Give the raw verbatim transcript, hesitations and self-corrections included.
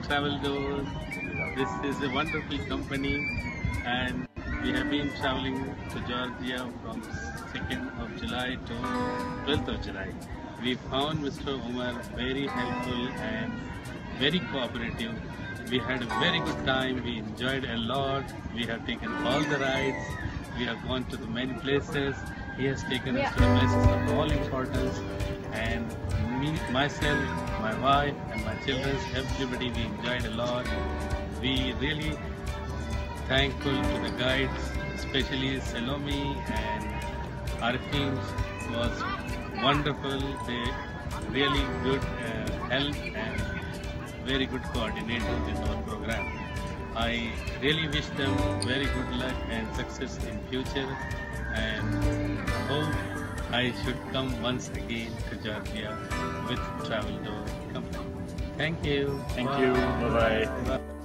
Travel Doors. This is a wonderful company, and we have been traveling to Georgia from second of July to twelfth of July. We found Mister Umar very helpful and very cooperative. We had a very good time. We enjoyed a lot. We have taken all the rides. We have gone to the many places. He has taken us to the places of all importance. And me, myself, my wife, and my children, everybody, we enjoyed a lot. We really thankful to the guides, especially Salome and Arifin was wonderful. They really good uh, help and very good coordinator with our program. I really wish them very good luck and success in future, and hope I should come once again to Georgia with Travel Door Company. Thank you. Thank Bye. you. Bye-bye. Bye.